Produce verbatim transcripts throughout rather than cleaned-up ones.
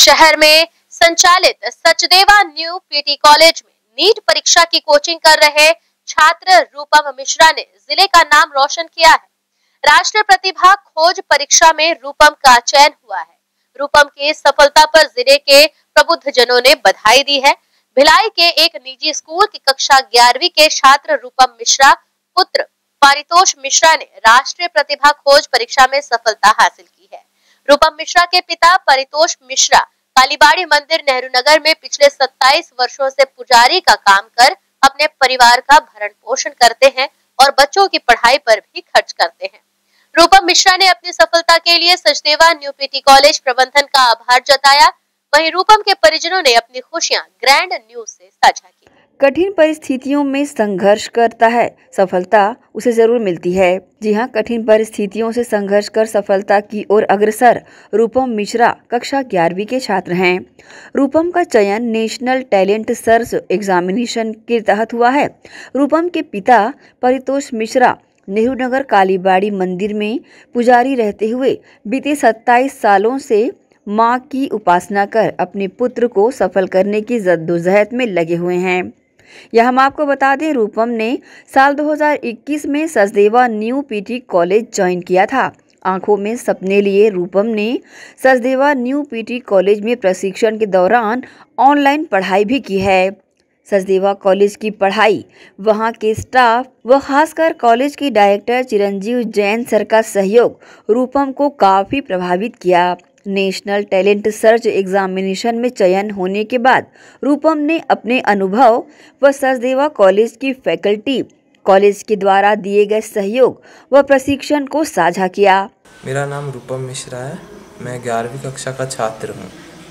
शहर में संचालित सचदेवा न्यू पीटी कॉलेज में नीट परीक्षा की कोचिंग कर रहे छात्र रूपम मिश्रा ने जिले का नाम रोशन किया है। राष्ट्रीय प्रतिभा खोज परीक्षा में रूपम का चयन हुआ है। रूपम की सफलता पर जिले के प्रबुद्धजनों ने बधाई दी है। भिलाई के एक निजी स्कूल की कक्षा ग्यारहवीं के छात्र रूपम मिश्रा पुत्र पारितोष मिश्रा ने राष्ट्रीय प्रतिभा खोज परीक्षा में सफलता हासिल की है। रूपम मिश्रा के पिता परितोष मिश्रा कालीबाड़ी मंदिर नेहरू नगर में पिछले सत्ताईस वर्षों से पुजारी का काम कर अपने परिवार का भरण पोषण करते हैं और बच्चों की पढ़ाई पर भी खर्च करते हैं। रूपम मिश्रा ने अपनी सफलता के लिए सचदेवा न्यू पीटी कॉलेज प्रबंधन का आभार जताया। वहीं रूपम के परिजनों ने अपनी खुशियां ग्रैंड न्यूज से साझा की। कठिन परिस्थितियों में संघर्ष करता है, सफलता उसे जरूर मिलती है। जी हाँ, कठिन परिस्थितियों से संघर्ष कर सफलता की ओर अग्रसर रूपम मिश्रा कक्षा ग्यारहवीं के छात्र हैं। रूपम का चयन नेशनल टैलेंट सर्च एग्जामिनेशन के तहत हुआ है। रूपम के पिता परितोष मिश्रा नेहरू नगर कालीबाड़ी मंदिर में पुजारी रहते हुए बीते सत्ताईस सालों से मां की उपासना कर अपने पुत्र को सफल करने की जद्दोजहद में लगे हुए हैं। यह हम आपको बता दें, रूपम ने साल दो हज़ार इक्कीस में Sachdeva new PT college join किया था। आंखों में सपने लिए रूपम ने सचदेवा न्यू पीटी कॉलेज में प्रशिक्षण के दौरान ऑनलाइन पढ़ाई भी की है। सचदेवा कॉलेज की पढ़ाई, वहां के स्टाफ व खासकर कॉलेज के डायरेक्टर चिरंजीव जैन सर का सहयोग रूपम को काफ़ी प्रभावित किया। नेशनल टैलेंट सर्च एग्जामिनेशन में चयन होने के बाद रूपम ने अपने अनुभव व सचदेवा कॉलेज की फैकल्टी, कॉलेज के द्वारा दिए गए सहयोग व प्रशिक्षण को साझा किया। मेरा नाम रूपम मिश्रा है। मैं ग्यारहवीं कक्षा का छात्र हूँ।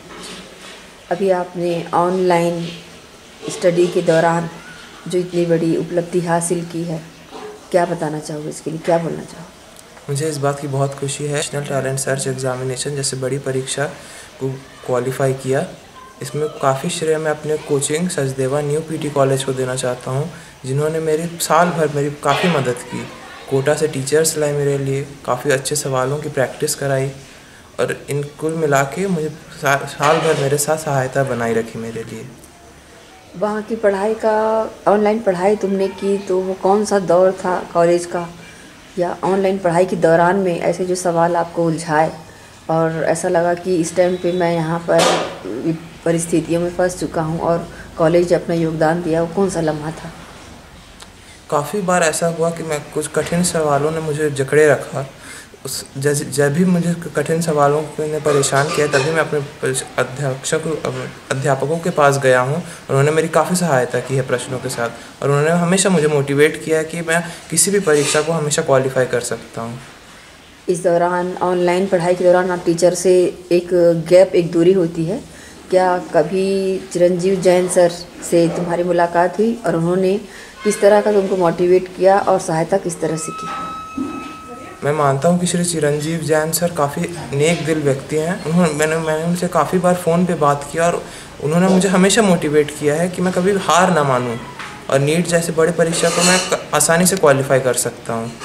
अभी आपने ऑनलाइन स्टडी के दौरान जो इतनी बड़ी उपलब्धि हासिल की है, क्या बताना चाहोगे? इसके लिए क्या बोलना चाहोगे? मुझे इस बात की बहुत खुशी है। नेशनल टैलेंट सर्च एग्जामिनेशन जैसे बड़ी परीक्षा को क्वालिफाई किया। इसमें काफ़ी श्रेय मैं अपने coaching Sachdeva new PT college को देना चाहता हूँ, जिन्होंने मेरी साल भर मेरी काफ़ी मदद की। कोटा से टीचर्स लाए मेरे लिए, काफ़ी अच्छे सवालों की प्रैक्टिस कराई और इन कुल मिला के मुझे साल भर मेरे साथ सहायता बनाई रखी मेरे लिए। वहाँ की पढ़ाई का, ऑनलाइन पढ़ाई तुमने की तो वो कौन सा दौर था कॉलेज का, या ऑनलाइन पढ़ाई के दौरान में ऐसे जो सवाल आपको उलझाए और ऐसा लगा कि इस टाइम पे मैं यहाँ पर परिस्थितियों में फंस चुका हूँ और कॉलेज अपना योगदान दिया, वो कौन सा लम्हा था? काफ़ी बार ऐसा हुआ कि मैं कुछ कठिन सवालों ने मुझे जकड़े रखा। उस जैसे जब भी मुझे कठिन सवालों ने परेशान किया, तभी मैं अपने अध्यक्षक अध्यापकों के पास गया हूँ। उन्होंने मेरी काफ़ी सहायता की है प्रश्नों के साथ और उन्होंने हमेशा मुझे मोटिवेट किया है कि मैं किसी भी परीक्षा को हमेशा क्वालिफाई कर सकता हूँ। इस दौरान, ऑनलाइन पढ़ाई के दौरान, आप टीचर से एक गैप, एक दूरी होती है। क्या कभी चिरंजीव जैन सर से तुम्हारी मुलाकात हुई और उन्होंने किस तरह का तुमको मोटिवेट किया और सहायता किस तरह से की? मैं मानता हूँ कि श्री चिरंजीव जैन सर काफ़ी नेक दिल व्यक्ति हैं। उन्होंने मैंने मैंने उनसे काफ़ी बार फ़ोन पे बात किया और उन्होंने मुझे हमेशा मोटिवेट किया है कि मैं कभी हार ना मानूँ और नीट जैसे बड़े परीक्षा को मैं आसानी से क्वालिफाई कर सकता हूँ।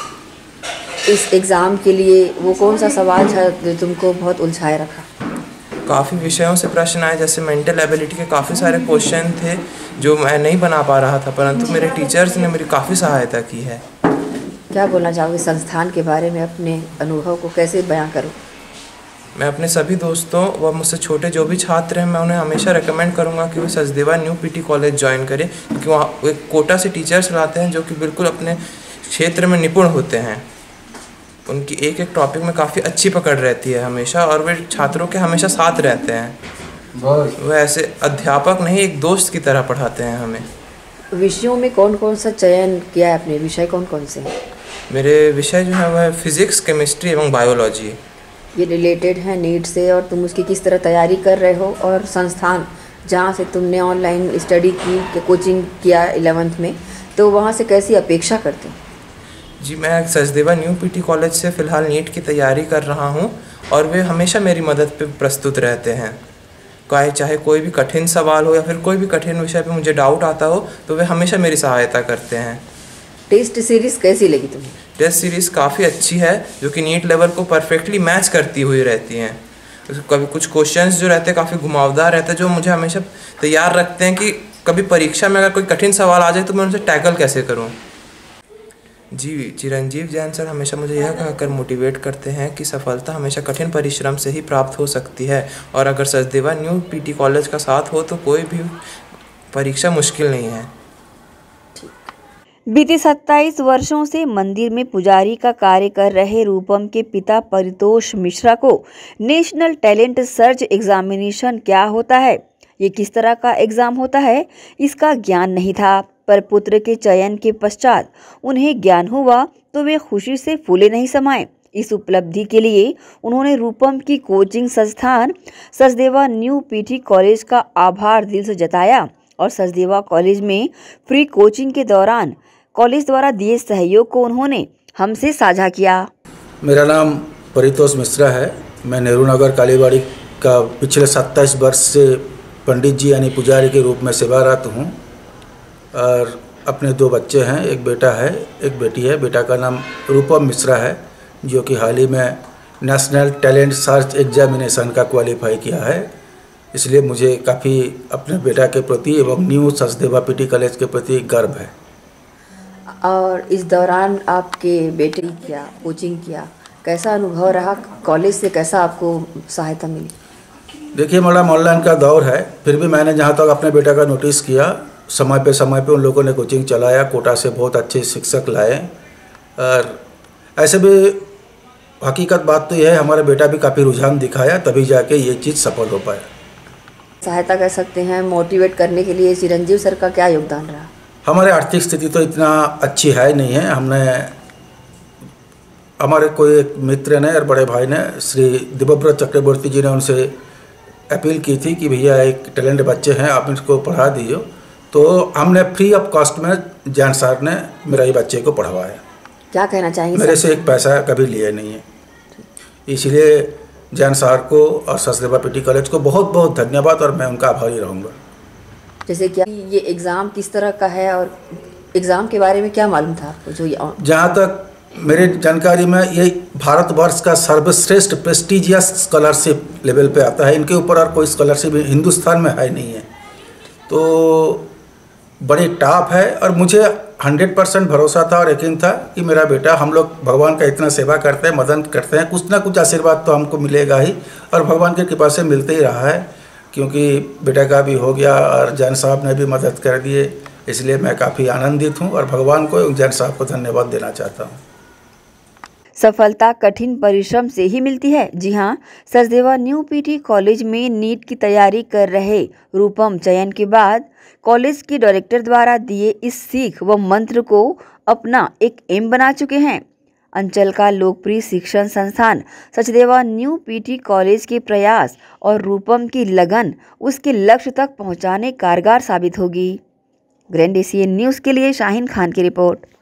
इस एग्ज़ाम के लिए वो कौन सा सवाल था जो तुमको बहुत उलझाए रखा? काफ़ी विषयों से प्रश्न आए, जैसे मेंटल एबिलिटी के काफ़ी सारे क्वेश्चन थे जो मैं नहीं बना पा रहा था, परंतु मेरे टीचर्स ने मेरी काफ़ी सहायता की है। क्या बोलना चाहोगे संस्थान के बारे में? अपने अनुभव को कैसे बयां करूं? मैं अपने सभी दोस्तों व मुझसे छोटे जो भी छात्र हैं, मैं उन्हें हमेशा रेकमेंड करूंगा कि वो Sachdeva new PT college join करें, क्योंकि वहाँ एक कोटा से टीचर्स लाते हैं जो कि बिल्कुल अपने क्षेत्र में निपुण होते हैं। उनकी एक एक टॉपिक में काफ़ी अच्छी पकड़ रहती है हमेशा और वे छात्रों के हमेशा साथ रहते हैं। वो ऐसे अध्यापक नहीं, एक दोस्त की तरह पढ़ाते हैं हमें। विषयों में कौन कौन सा चयन किया है आपने? विषय कौन कौन से हैं? मेरे विषय जो है वह फिजिक्स, केमिस्ट्री एवं बायोलॉजी। ये रिलेटेड है नीट से और तुम उसकी किस तरह तैयारी कर रहे हो? और संस्थान जहाँ से तुमने ऑनलाइन स्टडी की, कोचिंग किया इलेवेंथ में, तो वहाँ से कैसी अपेक्षा करते हो? जी, मैं सचदेवा न्यू पीटी कॉलेज से फ़िलहाल नीट की तैयारी कर रहा हूँ और वे हमेशा मेरी मदद पे प्रस्तुत रहते हैं। चाहे चाहे कोई भी कठिन सवाल हो या फिर कोई भी कठिन विषय पे मुझे डाउट आता हो, तो वे हमेशा मेरी सहायता करते हैं। टेस्ट सीरीज़ कैसी लगी तुम्हें? टेस्ट सीरीज़ काफ़ी अच्छी है, जो कि नीट लेवल को परफेक्टली मैच करती हुई रहती हैं। कभी कुछ क्वेश्चंस जो रहते हैं काफ़ी घुमावदार रहते हैं, जो मुझे हमेशा तैयार रखते हैं कि कभी परीक्षा में अगर कोई कठिन सवाल आ जाए तो मैं उनसे टैकल कैसे करूं। जी चिरंजीव जैन सर हमेशा मुझे यह कहकर मोटिवेट करते हैं कि सफलता हमेशा कठिन परिश्रम से ही प्राप्त हो सकती है, और अगर सचदेवा न्यू पीटी कॉलेज का साथ हो तो कोई भी परीक्षा मुश्किल नहीं है। बीते सत्ताईस वर्षों से मंदिर में पुजारी का कार्य कर रहे रूपम के पिता परितोष मिश्रा को नेशनल टैलेंट सर्च एग्जामिनेशन क्या होता है, ये किस तरह का एग्जाम होता है, इसका ज्ञान नहीं था। पर पुत्र के चयन के पश्चात उन्हें ज्ञान हुआ तो वे खुशी से फूले नहीं समाये। इस उपलब्धि के लिए उन्होंने रूपम की कोचिंग संस्थान सचदेवा न्यू पीटी कॉलेज का आभार दिल से जताया और सचदेवा कॉलेज में फ्री कोचिंग के दौरान कॉलेज द्वारा दिए सहयोग को उन्होंने हमसे साझा किया। मेरा नाम परितोष मिश्रा है। मैं नेहरू नगर कालीबाड़ी का पिछले सत्ताईस वर्ष से पंडित जी यानी पुजारी के रूप में सेवारत हूँ और अपने दो बच्चे हैं, एक बेटा है एक बेटी है। बेटा का नाम रूपम मिश्रा है जो कि हाल ही में नेशनल टैलेंट सर्च एग्जामिनेशन का क्वालिफाई किया है, इसलिए मुझे काफ़ी अपने बेटा के प्रति एवं न्यू सचदेवा पीटी कॉलेज के प्रति गर्व है। और इस दौरान आपके बेटे ने किया कोचिंग किया, कैसा अनुभव रहा, कॉलेज से कैसा आपको सहायता मिली? देखिए मैडम, ऑनलाइन का दौर है, फिर भी मैंने जहाँ तक अपने बेटा का नोटिस किया समय पे समय पे उन लोगों ने कोचिंग चलाया, कोटा से बहुत अच्छे शिक्षक लाए और ऐसे भी हकीकत बात तो यह है हमारा बेटा भी काफ़ी रुझान दिखाया, तभी जाके ये चीज़ सफल हो पाया। सहायता कर सकते हैं मोटिवेट करने के लिए चिरंजीव सर का क्या योगदान रहा? हमारे आर्थिक स्थिति तो इतना अच्छी है नहीं है। हमने हमारे कोई एक मित्र ने और बड़े भाई ने श्री दिव्यव्रत चक्रवर्ती जी ने उनसे अपील की थी कि भैया एक टैलेंट बच्चे हैं आप इसको पढ़ा दीजिए, तो हमने फ्री ऑफ कॉस्ट में जैन सर ने मेरा ये बच्चे को पढ़वाया। क्या कहना चाहेंगे? मेरे से एक पैसा कभी लिए नहीं है, इसलिए जैन सर को और सचदेवा पीटी कॉलेज को बहुत बहुत धन्यवाद और मैं उनका आभारी रहूँगा। जैसे कि ये एग्ज़ाम किस तरह का है और एग्ज़ाम के बारे में क्या मालूम था आपको? जो जहाँ तक मेरे जानकारी में ये भारतवर्ष का सर्वश्रेष्ठ प्रेस्टिजियस स्कॉलरशिप लेवल पे आता है, इनके ऊपर और कोई स्कॉलरशिप हिंदुस्तान में है नहीं है, तो बड़ी टॉप है। और मुझे हंड्रेड परसेंट भरोसा था और यकीन था कि मेरा बेटा, हम लोग भगवान का इतना सेवा करते हैं, मदद करते हैं, कुछ ना कुछ आशीर्वाद तो हमको मिलेगा ही और भगवान की कृपा से मिलते ही रहा है, क्योंकि बेटा का भी हो गया और जैन साहब ने भी मदद कर दिए, इसलिए मैं काफ़ी आनंदित हूँ और भगवान को जैन साहब को धन्यवाद देना चाहता हूँ। सफलता कठिन परिश्रम से ही मिलती है। जी हाँ, सचदेवा न्यू पीटी कॉलेज में नीट की तैयारी कर रहे रूपम चयन के बाद कॉलेज के डायरेक्टर द्वारा दिए इस सीख व मंत्र को अपना एक एम बना चुके हैं। अंचल का लोकप्रिय शिक्षण संस्थान सचदेवा न्यू पीटी कॉलेज के प्रयास और रूपम की लगन उसके लक्ष्य तक पहुंचाने कारगर साबित होगी। ग्रैंड एशियन न्यूज़ के लिए शाहीन खान की रिपोर्ट।